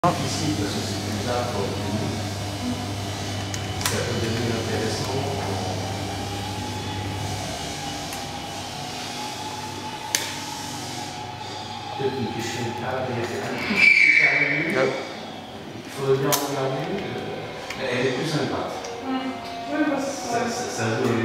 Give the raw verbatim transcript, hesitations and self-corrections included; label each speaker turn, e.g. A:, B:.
A: Ici, parce que c'est plus tard pour nous, ça peut devenir intéressant. Peut-être une question de cadre, il y a un tout petit carré. Il faudrait bien en regarder, mais elle est plus sympa.
B: Oui, parce que
A: ça, ça, ça